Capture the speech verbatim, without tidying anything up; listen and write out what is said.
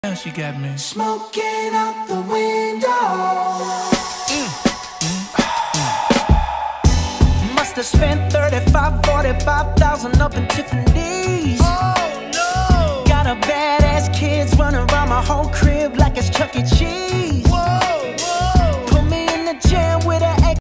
Now she got me smoking out the window. mm. Mm. Mm. Must have spent thirty-five, forty-five thousand up in Tiffany's. Oh no! Got a badass kids running around my whole crib like it's Chuck E. Cheese.